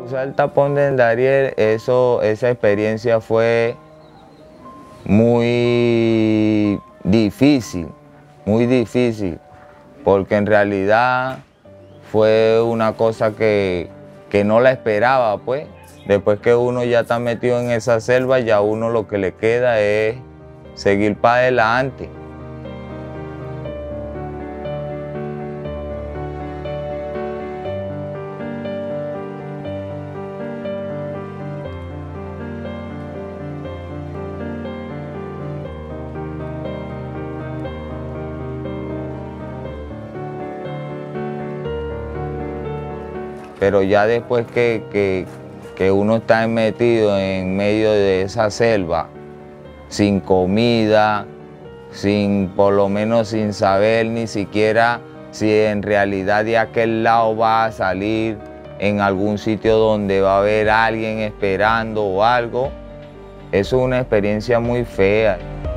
Cruzar el tapón del Darién, esa experiencia fue muy difícil, porque en realidad fue una cosa que no la esperaba, pues. Después que uno ya está metido en esa selva, ya uno lo que le queda es seguir para adelante. Pero ya después que uno está metido en medio de esa selva, sin comida, por lo menos sin saber ni siquiera si en realidad de aquel lado va a salir en algún sitio donde va a haber alguien esperando o algo, eso es una experiencia muy fea.